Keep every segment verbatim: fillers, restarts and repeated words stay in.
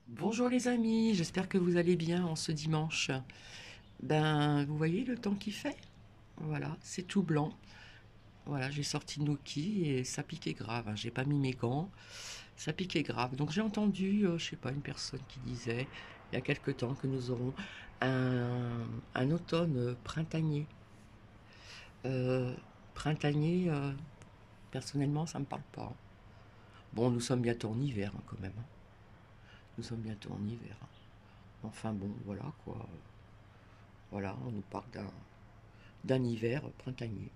Bonjour les amis, j'espère que vous allez bien en ce dimanche. Ben, vous voyez le temps qu'il fait? Voilà, c'est tout blanc. Voilà, j'ai sorti Nuki et ça piquait grave, hein. J'ai pas mis mes gants, ça piquait grave. Donc j'ai entendu, euh, je sais pas, une personne qui disait il y a quelque temps que nous aurons un, un automne euh, printanier. Euh, Printanier, euh, personnellement, ça me parle pas. Bon, nous sommes bientôt en hiver hein, quand même, hein. Nous sommes bientôt en hiver, hein. Enfin bon, voilà quoi. Voilà, on nous parle d'un d'un hiver printanier.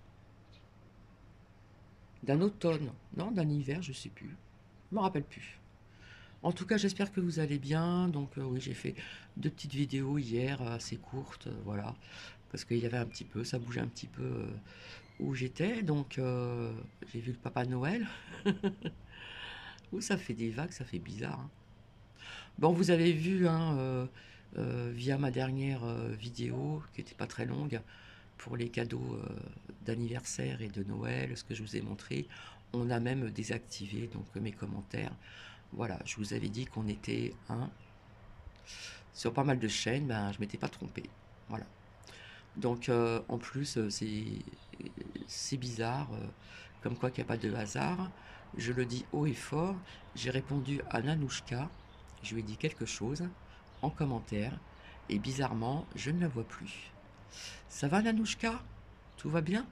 D'un automne, non, d'un hiver, je sais plus. Je me rappelle plus. En tout cas, j'espère que vous allez bien. Donc, euh, oui, j'ai fait deux petites vidéos hier, euh, assez courtes, euh, voilà. Parce qu'il y avait un petit peu, ça bougeait un petit peu euh, où j'étais. Donc, euh, j'ai vu le Papa Noël. Ouh, ça fait des vagues, ça fait bizarre, hein. Bon, vous avez vu, hein, euh, euh, via ma dernière euh, vidéo, qui n'était pas très longue, pour les cadeaux euh, d'anniversaire et de Noël, ce que je vous ai montré, on a même désactivé donc mes commentaires. Voilà, je vous avais dit qu'on était un sur pas mal de chaînes, ben je m'étais pas trompé. Voilà. Donc euh, en plus euh, c'est c'est bizarre, euh, comme quoi qu'il n'y a pas de hasard. Je le dis haut et fort. J'ai répondu à Nanouchka, je lui ai dit quelque chose en commentaire et bizarrement je ne la vois plus. Ça va Nanouchka? Tout va bien?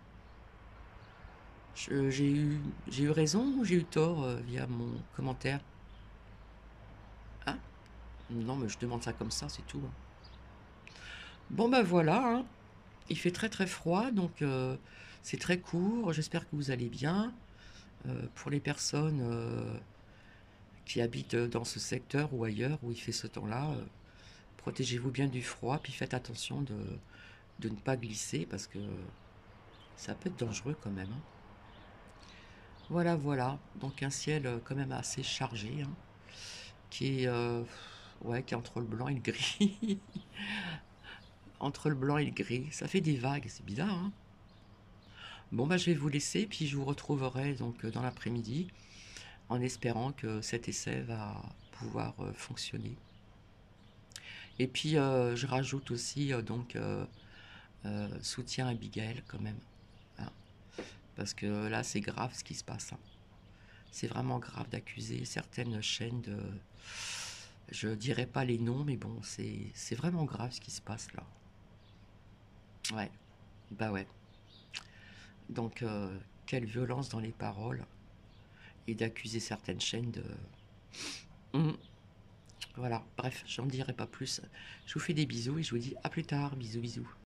Je- J'ai eu, j'ai eu raison ou j'ai eu tort euh, via mon commentaire? Hein? Non, mais je demande ça comme ça, c'est tout, hein. Bon, ben voilà, hein. Il fait très très froid, donc euh, c'est très court. J'espère que vous allez bien. Euh, pour les personnes euh, qui habitent dans ce secteur ou ailleurs où il fait ce temps-là, euh, protégez-vous bien du froid, puis faites attention de, de ne pas glisser parce que ça peut être dangereux quand même, hein. Voilà, voilà. Donc un ciel euh, quand même assez chargé, hein, qui est, euh, ouais, qui est entre le blanc et le gris. Entre le blanc et le gris. Ça fait des vagues, c'est bizarre, hein. Bon, bah, je vais vous laisser, puis je vous retrouverai donc euh, dans l'après-midi, en espérant que cet essai va pouvoir euh, fonctionner. Et puis, euh, je rajoute aussi, euh, donc, euh, euh, soutien à Abigail, quand même, hein. Parce que là, c'est grave ce qui se passe, hein. C'est vraiment grave d'accuser certaines chaînes de... Je dirais pas les noms, mais bon, c'est c'est vraiment grave ce qui se passe là. Ouais, bah ouais. Donc, euh, quelle violence dans les paroles et d'accuser certaines chaînes de... Mhm. Voilà, bref, j'en dirai pas plus. Je vous fais des bisous et je vous dis à plus tard. Bisous, bisous.